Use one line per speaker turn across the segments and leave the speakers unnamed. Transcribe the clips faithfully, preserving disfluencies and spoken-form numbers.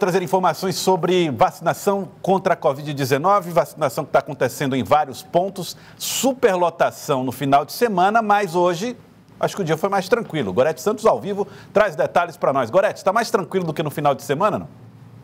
Trazer informações sobre vacinação contra a covid dezenove, vacinação que está acontecendo em vários pontos, superlotação no final de semana, mas hoje acho que o dia foi mais tranquilo. Gorete Santos ao vivo traz detalhes para nós. Gorete, está mais tranquilo do que no final de semana, não?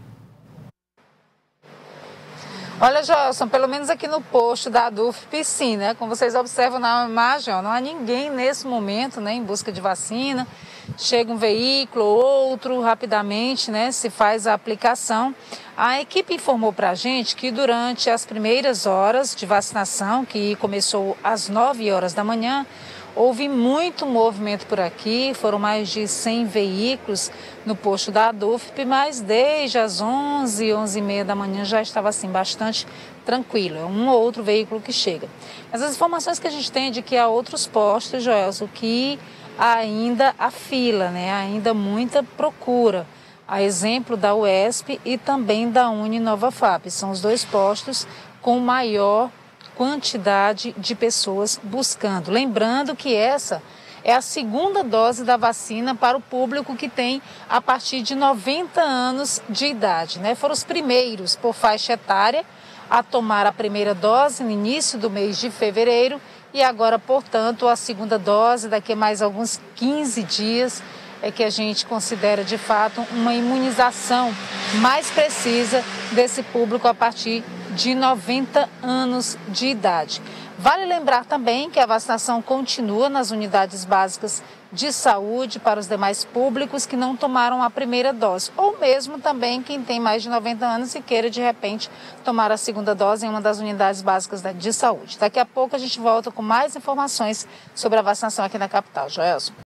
Olha, Gelson, pelo menos aqui no posto da ADUFP, sim, né? Como vocês observam na imagem, ó, não há ninguém nesse momento, né, em busca de vacina. Chega um veículo ou outro, rapidamente, né, se faz a aplicação. A equipe informou para a gente que durante as primeiras horas de vacinação, que começou às nove horas da manhã, houve muito movimento por aqui, foram mais de cem veículos no posto da ADUFP, mas desde as onze, onze e meia da manhã já estava assim bastante tranquilo, é um ou outro veículo que chega. Mas as informações que a gente tem é de que há outros postos, Joelson, que ainda há fila, né? Ainda muita procura. A exemplo da U E S P e também da Uninova-Fap, são os dois postos com maior quantidade de pessoas buscando. Lembrando que essa é a segunda dose da vacina para o público que tem a partir de noventa anos de idade, né? Foram os primeiros por faixa etária a tomar a primeira dose no início do mês de fevereiro e agora, portanto, a segunda dose daqui a mais alguns quinze dias é que a gente considera de fato uma imunização mais precisa desse público a partir de noventa anos de idade. Vale lembrar também que a vacinação continua nas unidades básicas de saúde para os demais públicos que não tomaram a primeira dose, ou mesmo também quem tem mais de noventa anos e queira de repente tomar a segunda dose em uma das unidades básicas de saúde. Daqui a pouco a gente volta com mais informações sobre a vacinação aqui na capital. Joelson.